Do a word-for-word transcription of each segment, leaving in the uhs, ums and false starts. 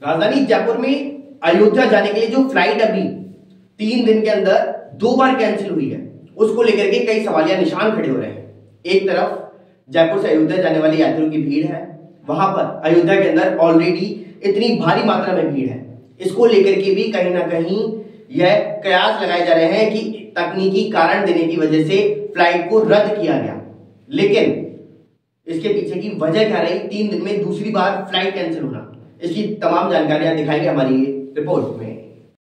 राजधानी जयपुर में अयोध्या जाने के लिए जो फ्लाइट अभी तीन दिन के अंदर दो बार कैंसिल हुई है, उसको लेकर के कई सवालिया निशान खड़े हो रहे हैं। एक तरफ जयपुर से अयोध्या जाने वाले यात्रियों की भीड़ है, वहां पर अयोध्या के अंदर ऑलरेडी इतनी भारी मात्रा में भीड़ है, इसको लेकर के भी कहीं ना कहीं यह कयास लगाए जा रहे हैं कि तकनीकी कारण देने की वजह से फ्लाइट को रद्द किया गया। लेकिन इसके पीछे की वजह क्या रही, तीन दिन में दूसरी बार फ्लाइट कैंसिल होना, इसकी तमाम जानकारियां दिखाएंगे हमारी रिपोर्ट में।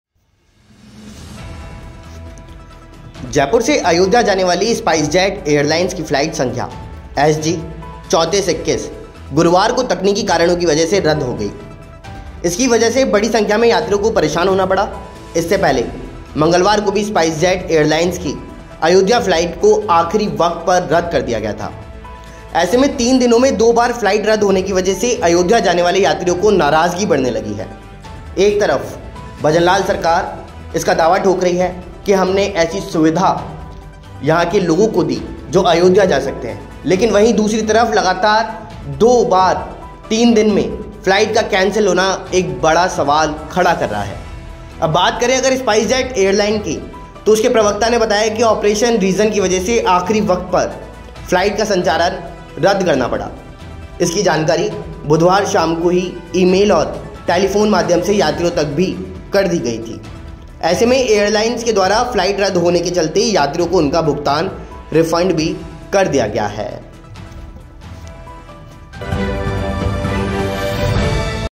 जयपुर से अयोध्या जाने वाली स्पाइसजेट एयरलाइंस की फ्लाइट संख्या एस जी चौंतीस इक्कीस गुरुवार को तकनीकी कारणों की वजह से रद्द हो गई। इसकी वजह से बड़ी संख्या में यात्रियों को परेशान होना पड़ा। इससे पहले मंगलवार को भी स्पाइसजेट एयरलाइंस की अयोध्या फ्लाइट को आखिरी वक्त पर रद्द कर दिया गया था। ऐसे में तीन दिनों में दो बार फ्लाइट रद्द होने की वजह से अयोध्या जाने वाले यात्रियों को नाराजगी बढ़ने लगी है। एक तरफ भजनलाल सरकार इसका दावा ठोक रही है कि हमने ऐसी सुविधा यहाँ के लोगों को दी जो अयोध्या जा सकते हैं, लेकिन वहीं दूसरी तरफ लगातार दो बार तीन दिन में फ्लाइट का कैंसिल होना एक बड़ा सवाल खड़ा कर रहा है। अब बात करें अगर स्पाइसजेट एयरलाइन की, तो उसके प्रवक्ता ने बताया कि ऑपरेशन रीजन की वजह से आखिरी वक्त पर फ्लाइट का संचालन रद्द करना पड़ा। इसकी जानकारी बुधवार शाम को ही ईमेल और टेलीफोन माध्यम से यात्रियों तक भी कर दी गई थी। ऐसे में एयरलाइंस के द्वारा फ्लाइट रद्द होने के चलते यात्रियों को उनका भुगतान रिफंड भी कर दिया गया है।